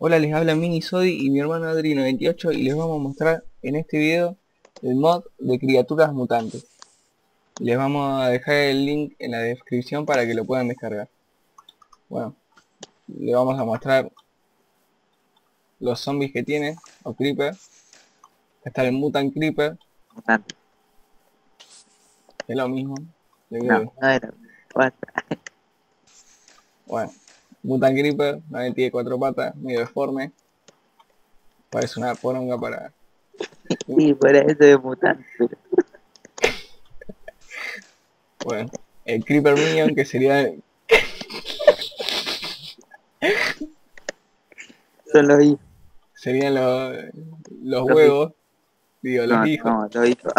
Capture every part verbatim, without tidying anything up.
Hola, les habla Minisodi y mi hermano Adri noventa y ocho y les vamos a mostrar en este video el mod de criaturas mutantes. Les vamos a dejar el link en la descripción para que lo puedan descargar. Bueno, le vamos a mostrar los zombies que tiene, o creeper. Está el Mutant Creeper, Mutante. que es lo mismo. de No, que- no era. Basta. Bueno, Mutant Creeper, también tiene cuatro patas, medio deforme. Parece una poronga para... Sí, fuera eso de mutante, pero Bueno, el Creeper Minion, que sería son los hijos. serían los, los Los hijos. huevos, digo, los No, hijos. no, los hijos.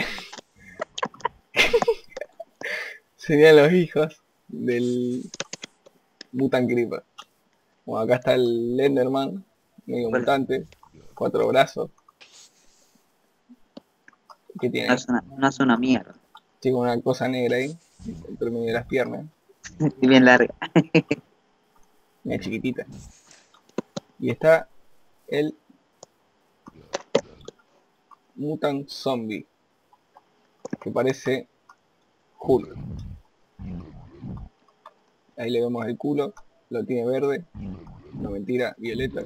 Serían los hijos del Mutant Creeper. Bueno, acá está el Enderman, medio Bueno, mutante, cuatro brazos, que no tiene, es una, no es una mierda. tiene una cosa negra ahí, entre medio de las piernas, Y bien larga. una chiquitita. Y está el Mutant Zombie, que parece Hulk. Ahí le vemos el culo, lo tiene verde, no mentira, violeta.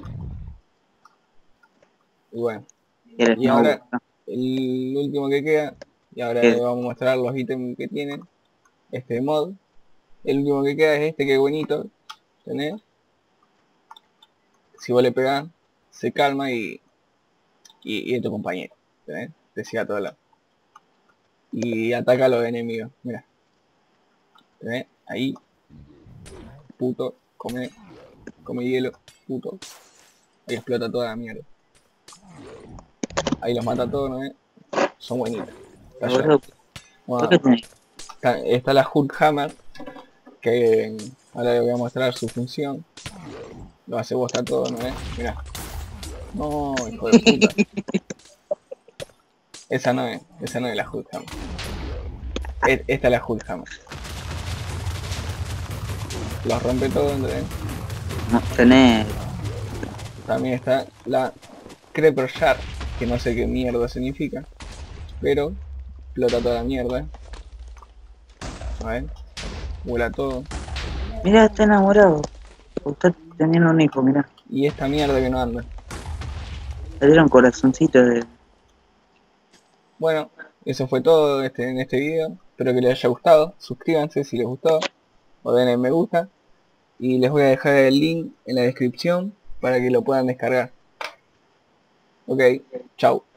Y bueno, Eres y no, ahora no. el último que queda, y ahora le ¿Qué? vamos a mostrar los ítems que tiene este mod. El último que queda es este, que es bonito, ¿tenés? Si vos le pegás, se calma y, y, y es tu compañero, ¿tenés? Te sigue a todos lados. Y ataca a los enemigos, mira, ¿tenés? Ahí, puto, come, come hielo, puto. Ahí explota toda la mierda. Ahí los mata a todos, ¿no? Son buenitos. Está ayudando. Boludo, ¿por Bueno, qué tenés? está, está la Hulk Hammer, que ahora le voy a mostrar su función. Lo hace bosta todo, ¿no? Mira. No, hijo de puta. Esa no es, esa no es la Hulk Hammer. E- Esta es la Hulk Hammer. Los rompe todo, ¿entendés? No, tenés. También está la Creeper Shard, que no sé qué mierda significa, pero explota toda la mierda. A ver, vuela todo. Mirá, está enamorado. Está teniendo un hijo, mirá. Y esta mierda que no anda. Le dieron corazoncitos de. Bueno, eso fue todo este, en este video. Espero que les haya gustado. Suscríbanse si les gustó. O den el me gusta. Y les voy a dejar el link en la descripción para que lo puedan descargar. Ok, chau.